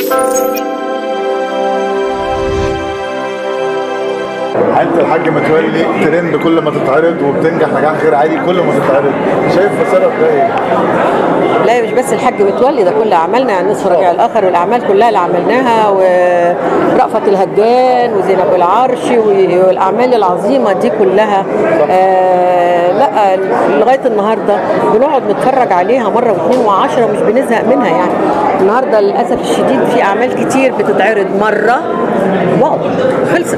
انت الحاج متولي ترند كل ما تتعرض وبتنجح نجاح غير عادي كل ما تتعرض، شايف السبب ده ايه؟ لا مش بس الحاج متولي، ده كل اعمالنا يعني نصف ربيع الاخر والاعمال كلها اللي عملناها ورأفت الهجان وزينب العرش والاعمال العظيمه دي كلها. لا لغايه النهارده بنقعد نتفرج عليها مره واثنين وعشرة ومش بنزهق منها يعني. النهارده للاسف الشديد في اعمال كتير بتتعرض مره واو خلصت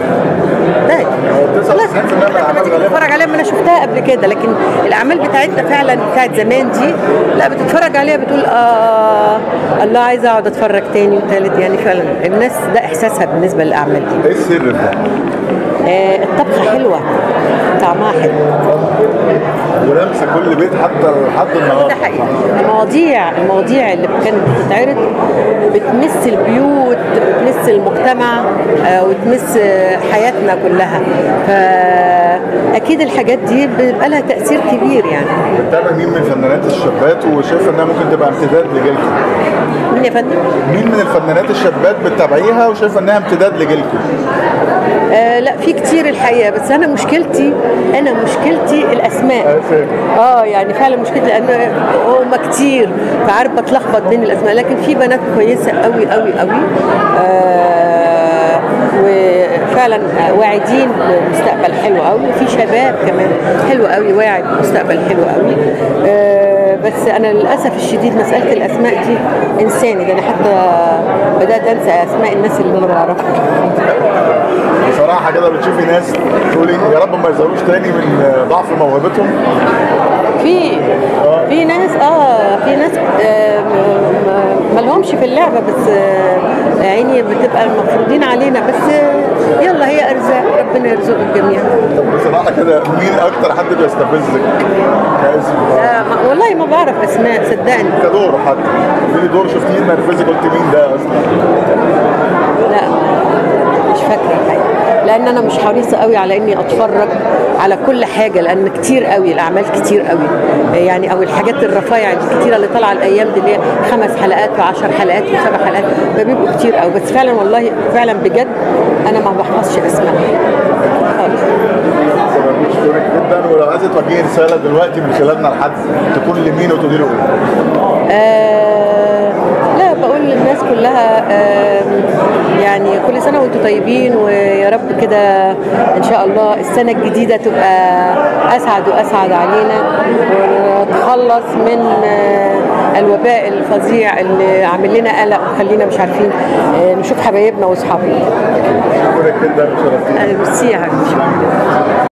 بتتفرج عليها. ما انا شفتها قبل كده، لكن الاعمال بتاعتنا فعلا بتاعت زمان دي لا بتتفرج عليها بتقول الله عايزه اقعد اتفرج تاني وتالت. يعني فعلا الناس ده احساسها بالنسبه للاعمال دي. ايه السر ده؟ الطبخه حلوه، طعمها حلو ولمسه كل بيت حتى لحد النهارده. ده حقيقي. المواضيع اللي كانت بتتعرض بتمس البيوت، بتمس المجتمع، وتمس حياتنا كلها، فاكيد الحاجات دي بيبقى لها تاثير كبير يعني. بتتابع مين من الفنانات الشابات وشايفه انها ممكن تبقى امتداد لجيلكم؟ مين يا فندم؟ مين من الفنانات الشابات بتتابعيها وشايفه انها امتداد لجيلكم؟ لا في كتير الحقيقه، بس انا مشكلتي الاسماء. يعني فعلا مشكلتي لان هم كتير فعارف بتلخبط بين الاسماء، لكن في بنات كويسه قوي قوي قوي وفعلا واعدين بمستقبل حلو قوي، وفي شباب كمان حلو قوي واعد بمستقبل حلو قوي. بس انا للاسف الشديد مساله الاسماء دي انساني، ده انا حتى بدات انسى اسماء الناس اللي انا بعرفها. بصراحه كده بتشوفي ناس تقولي يا رب ما يظهروش تاني من ضعف موهبتهم. في ناس في ناس ما لهمش في اللعبه، بس عيني بتبقى المفروضين علينا، بس يلا هي ارزاق ربنا يرزق الجميع. طب بصراحه كده مين اكتر حد بيستفزك كاسم؟ والله ما بعرف اسماء صدقني. كدور حتى قولي دور شفتيه نرفزك قلت مين ده اصلا؟ لا مش فاكره الحقيقه، لان انا مش حريصه قوي على اني اتفرج على كل حاجه، لان كتير قوي الاعمال كتير قوي يعني، او الحاجات الرفايع الكتيره اللي طالعه الايام دي اللي هي 5 حلقات و10 حلقات و7 حلقات فبيبقوا كتير قوي. بس فعلا والله فعلا بجد انا ما بحفظش اسماء خالص. بشكرك جدا، ولو عايزه توجهي رساله دلوقتي من خلالنا لحد تكون لمين وتقولي له ايه؟ لا بقول للناس كلها يعني كل سنه وانتم طيبين، ويا رب كده ان شاء الله السنه الجديده تبقى اسعد واسعد علينا، ونتخلص من الوباء الفظيع اللي عامل لنا قلق وخلينا مش عارفين نشوف حبايبنا واصحابنا. شكرا جدا وشرفتيني. ميرسي يا حبيبي.